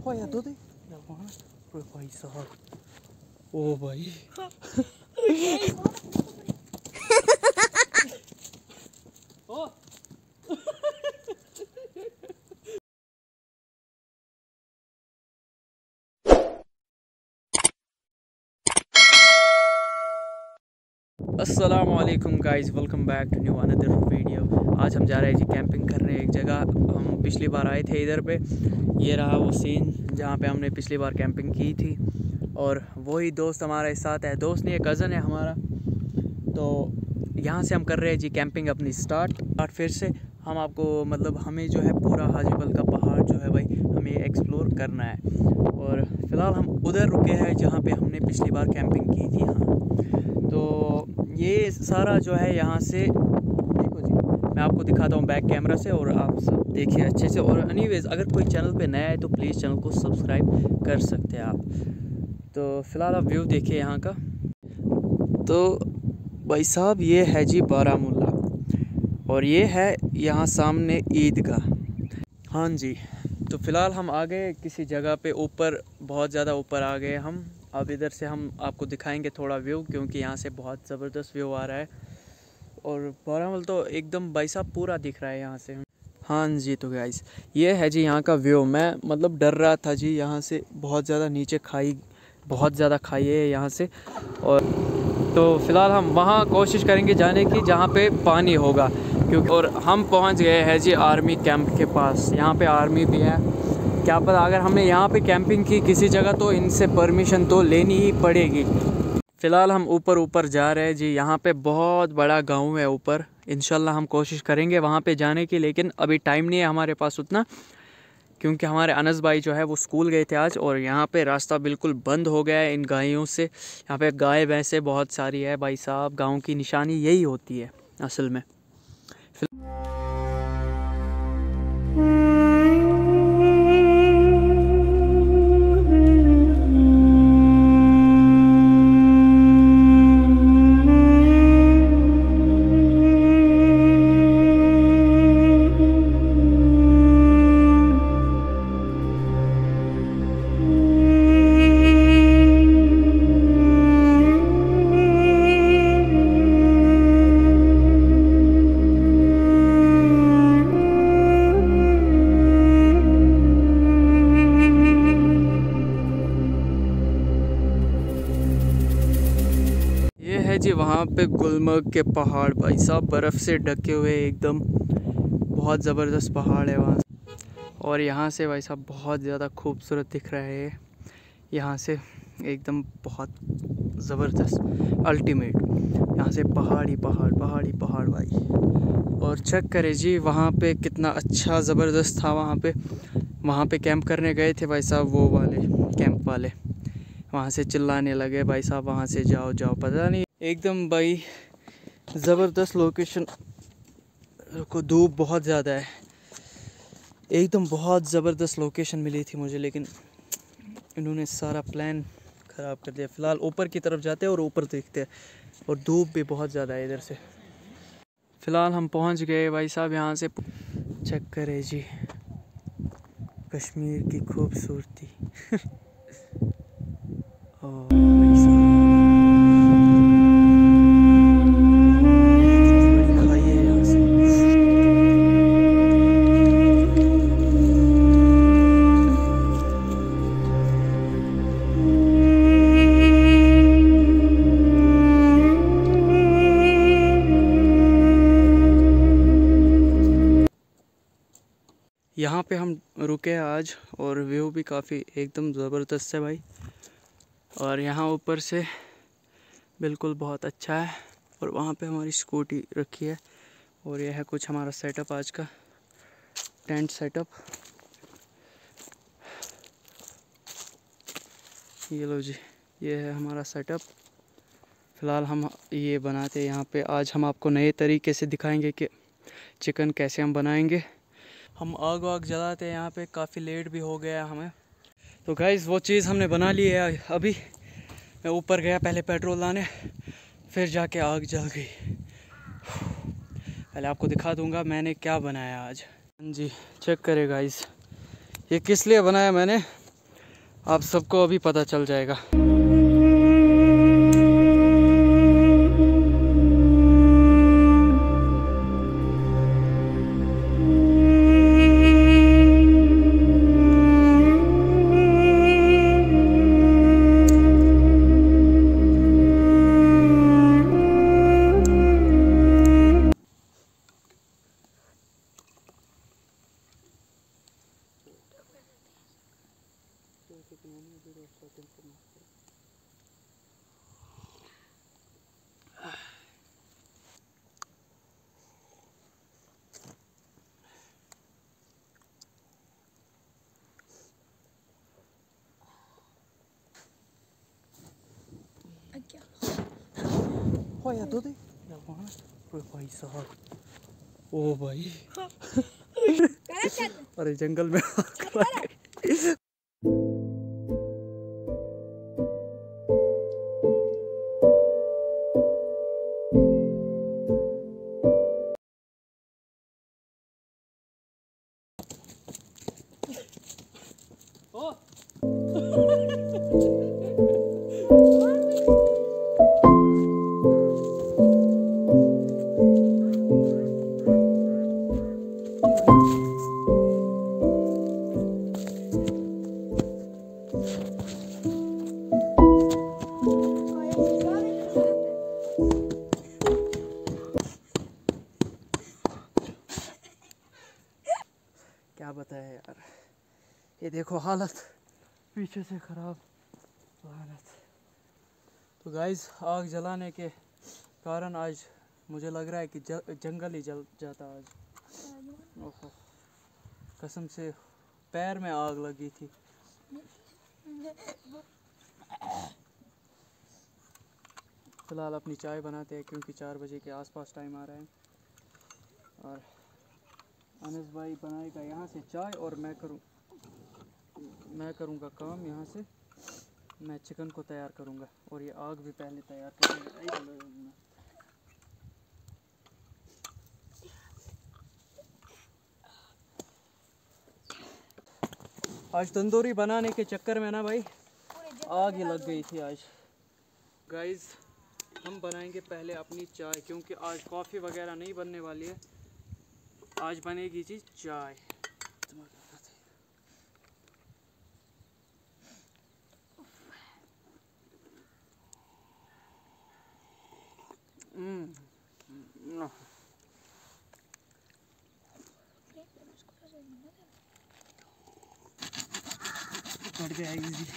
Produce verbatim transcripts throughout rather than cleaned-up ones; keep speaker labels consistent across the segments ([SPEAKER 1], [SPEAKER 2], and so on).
[SPEAKER 1] या दो दे या वहाँ भाई साहब। ओ भाई ओ अस्सलाम वालेकुम guys, welcome back to new another video. आज हम जा रहे हैं जी कैंपिंग करने एक जगह। हम पिछली बार आए थे इधर पे, ये रहा वो सीन जहाँ पे हमने पिछली बार कैंपिंग की थी। और वही दोस्त हमारे साथ है, दोस्त नहीं है कज़न है हमारा। तो यहाँ से हम कर रहे हैं जी कैंपिंग अपनी स्टार्ट स्टार्ट फिर से हम आपको मतलब हमें जो है पूरा हाजीबल का पहाड़ जो है भाई हमें एक्सप्लोर करना है। और फ़िलहाल हम उधर रुके हैं जहाँ पे हमने पिछली बार कैंपिंग की थी। हाँ, तो ये सारा जो है यहाँ से देखो जी, मैं आपको दिखाता हूँ बैक कैमरा से और आप सब देखिए अच्छे से। और एनीवेज़ अगर कोई चैनल पे नया है तो प्लीज़ चैनल को सब्सक्राइब कर सकते हैं आप। तो फ़िलहाल आप व्यू देखिए यहाँ का। तो भाई साहब ये है जी बारामूला और ये है यहाँ सामने ईदगाह। हाँ जी, तो फ़िलहाल हम आ गए किसी जगह पे ऊपर, बहुत ज़्यादा ऊपर आ गए हम। अब इधर से हम आपको दिखाएंगे थोड़ा व्यू, क्योंकि यहाँ से बहुत ज़बरदस्त व्यू आ रहा है। और बारामूला तो एकदम भाई साहब पूरा दिख रहा है यहाँ से। हाँ जी, तो गाइस ये है जी यहाँ का व्यू। मैं मतलब डर रहा था जी, यहाँ से बहुत ज़्यादा नीचे खाई, बहुत ज़्यादा खाई है यहाँ से। और तो फ़िलहाल हम वहाँ कोशिश करेंगे जाने की जहाँ पे पानी होगा, क्योंकि और हम पहुँच गए हैं जी आर्मी कैंप के पास। यहाँ पे आर्मी भी है, क्या पता अगर हमने यहाँ पे कैंपिंग की किसी जगह तो इनसे परमिशन तो लेनी ही पड़ेगी। फ़िलहाल हम ऊपर ऊपर जा रहे हैं जी, यहाँ पे बहुत बड़ा गांव है ऊपर। इंशाल्लाह हम कोशिश करेंगे वहाँ पे जाने की, लेकिन अभी टाइम नहीं है हमारे पास उतना, क्योंकि हमारे अनस भाई जो है वो स्कूल गए थे आज। और यहाँ पे रास्ता बिल्कुल बंद हो गया है इन गायों से। यहाँ पे गाय भैंसे बहुत सारी है भाई साहब, गाँव की निशानी यही होती है असल में। जी वहाँ पे गुलमर्ग के पहाड़ भाई साहब बर्फ़ से ढके हुए एकदम, बहुत ज़बरदस्त पहाड़ है वहाँ। और यहाँ से भाई साहब बहुत ज़्यादा खूबसूरत दिख रहा है यहाँ से एकदम, बहुत ज़बरदस्त अल्टीमेट। यहाँ से पहाड़ी पहाड़ पहाड़ी पहाड़ भाई। और चेक करें जी वहाँ पे कितना अच्छा ज़बरदस्त था। वहाँ पे वहाँ पे कैंप करने गए थे भाई साहब, वो वाले कैंप वाले वहाँ से चिल्लाने लगे भाई साहब वहाँ से जाओ जाओ, पता नहीं एकदम भाई ज़बरदस्त लोकेशन। को धूप बहुत ज़्यादा है, एकदम बहुत ज़बरदस्त लोकेशन मिली थी मुझे, लेकिन इन्होंने सारा प्लान ख़राब कर दिया। फ़िलहाल ऊपर की तरफ जाते हैं और ऊपर देखते हैं, और धूप भी बहुत ज़्यादा है इधर से। फ़िलहाल हम पहुंच गए भाई साहब यहाँ से। चेक करें जी कश्मीर की खूबसूरती। यहाँ पे हम रुके हैं आज, और व्यू भी काफ़ी एकदम ज़बरदस्त है भाई। और यहाँ ऊपर से बिल्कुल बहुत अच्छा है। और वहाँ पे हमारी स्कूटी रखी है। और यह है कुछ हमारा सेटअप आज का, टेंट सेटअप। ये लो जी, ये है हमारा सेटअप। फ़िलहाल हम ये बनाते हैं यहाँ पे। आज हम आपको नए तरीके से दिखाएंगे कि चिकन कैसे हम बनाएंगे। हम आग वाग जलाते हैं यहाँ पे, काफ़ी लेट भी हो गया हमें। तो गाइस वो चीज़ हमने बना ली है। अभी मैं ऊपर गया पहले पेट्रोल लाने, फिर जाके आग जल गई। पहले आपको दिखा दूंगा मैंने क्या बनाया आज। हाँ जी, चेक करें गाइस, ये किस लिए बनाया मैंने। आप सबको अभी पता चल जाएगा। हो या दो दे या वहाँ भाई साहब। ओ भाई अरे जंगल में क्या बताया यार, ये देखो हालत पीछे से ख़राब हालत। तो गाइस आग जलाने के कारण आज मुझे लग रहा है कि जंगल ही जल जाता आज। ओहो कसम से पैर में आग लगी थी। फिलहाल अपनी चाय बनाते हैं क्योंकि चार बजे के आसपास टाइम आ रहा है। और अनस भाई बनाएगा यहाँ से चाय और मैं करूँ मैं करूँगा काम यहाँ से। मैं चिकन को तैयार करूँगा और ये आग भी पहले तैयार करूँगा। आज तंदूरी बनाने के चक्कर में ना भाई आग ही लग गई थी आज। गाइस हम बनाएंगे पहले अपनी चाय क्योंकि आज कॉफ़ी वगैरह नहीं बनने वाली है, आज बनेगी जी चाय। कट गया इजी।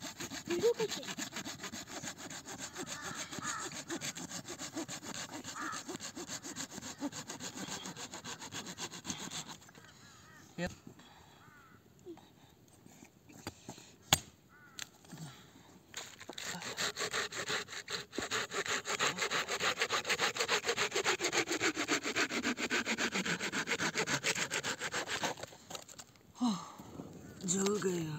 [SPEAKER 1] जल गया।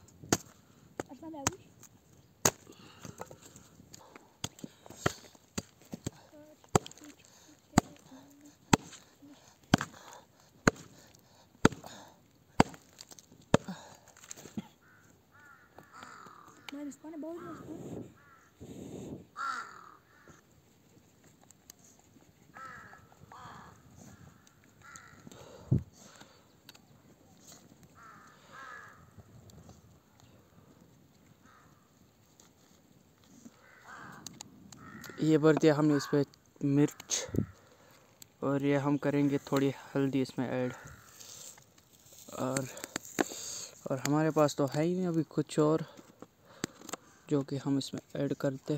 [SPEAKER 1] ये भर दिया हमने इस पर मिर्च और ये हम करेंगे थोड़ी हल्दी इसमें ऐड। और और हमारे पास तो है ही नहीं अभी कुछ और जो कि हम इसमें ऐड करते।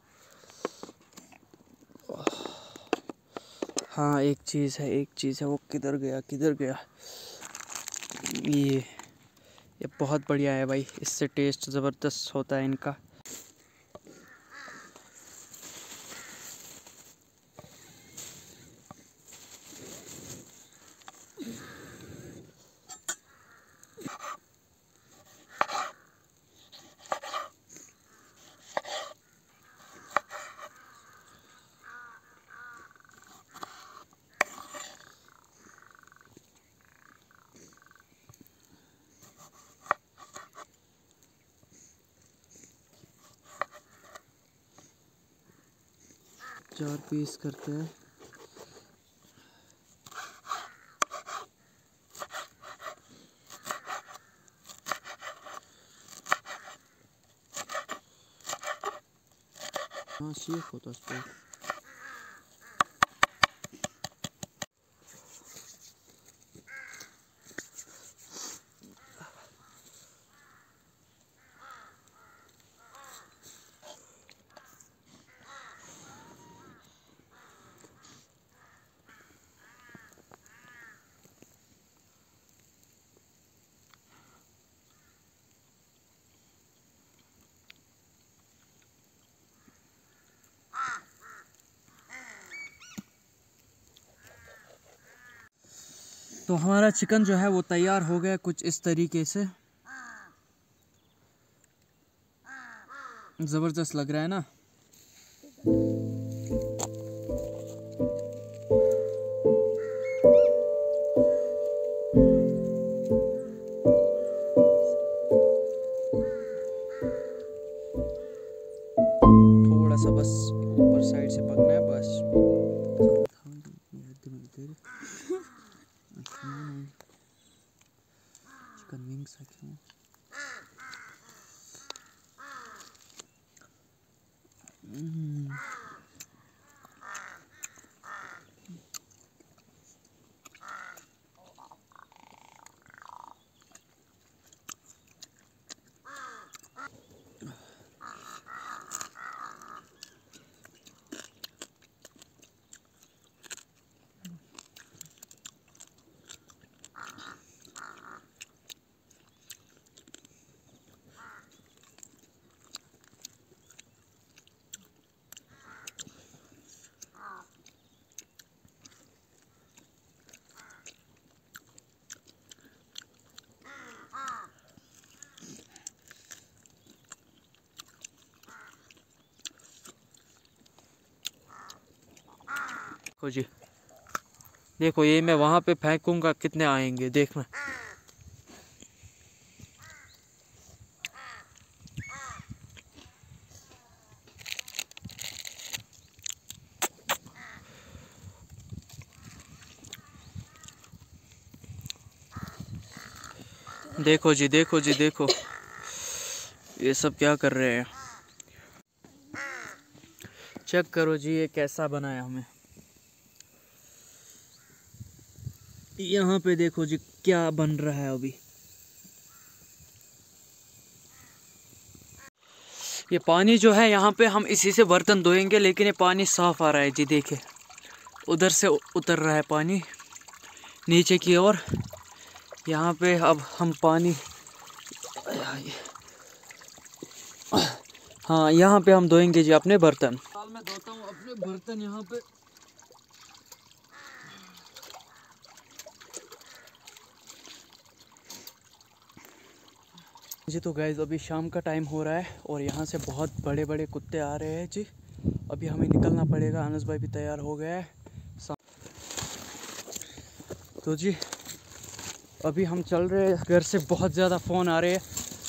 [SPEAKER 1] हाँ एक चीज़ है एक चीज़ है वो किधर गया किधर गया ये ये बहुत बढ़िया है भाई, इससे टेस्ट ज़बरदस्त होता है इनका। चार पीस करते हैं। हाँ सीख होता है। तो हमारा चिकन जो है वो तैयार हो गया कुछ इस तरीके से। ज़बरदस्त लग रहा है ना। थोड़ा सा बस ऊपर साइड से पकना है बस। चिकन विंग्स रखे हैं। देखो जी, देखो ये मैं वहाँ पे फेंकूंगा कितने आएंगे देखना। देखो जी देखो जी देखो ये सब क्या कर रहे हैं। चेक करो जी ये कैसा बनाया हमें। यहाँ पे देखो जी क्या बन रहा है अभी। ये पानी जो है यहाँ पे हम इसी से बर्तन धोएंगे, लेकिन ये पानी साफ आ रहा है जी। देखिए उधर से उतर रहा है पानी नीचे की ओर। यहाँ पे अब हम पानी, हाँ यहाँ पे हम धोएंगे जी अपने बर्तन। मैं धोता हूँ अपने बर्तन यहाँ पे। जी तो गाइस अभी शाम का टाइम हो रहा है और यहाँ से बहुत बड़े बड़े कुत्ते आ रहे हैं जी। अभी हमें निकलना पड़ेगा। अनस भाई भी तैयार हो गया है। तो जी अभी हम चल रहे हैं। घर से बहुत ज़्यादा फ़ोन आ रहे हैं।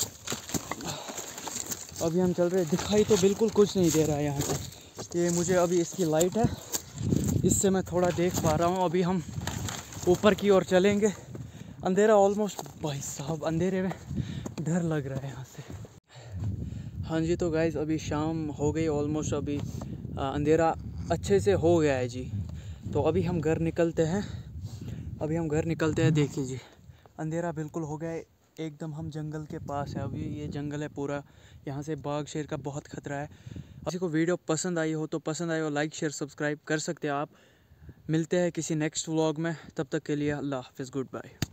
[SPEAKER 1] अभी हम चल रहे हैं। दिखाई तो बिल्कुल कुछ नहीं दे रहा है यहाँ से। ये मुझे अभी इसकी लाइट है, इससे मैं थोड़ा देख पा रहा हूँ। अभी हम ऊपर की ओर चलेंगे। अंधेरा ऑलमोस्ट, भाई साहब अंधेरे में डर लग रहा है यहाँ से। हाँ जी तो गाइज़ अभी शाम हो गई ऑलमोस्ट। अभी अंधेरा अच्छे से हो गया है जी। तो अभी हम घर निकलते हैं। अभी हम घर निकलते हैं। देखिए जी अंधेरा बिल्कुल हो गया है एकदम। हम जंगल के पास है। अभी ये जंगल है पूरा। यहाँ से बाघ शेर का बहुत ख़तरा है। किसी को वीडियो पसंद आई हो तो पसंद आई हो लाइक शेयर सब्सक्राइब कर सकते हैं आप। मिलते हैं किसी नेक्स्ट व्लॉग में। तब तक के लिए अल्लाह हाफ़िज़, गुड बाय।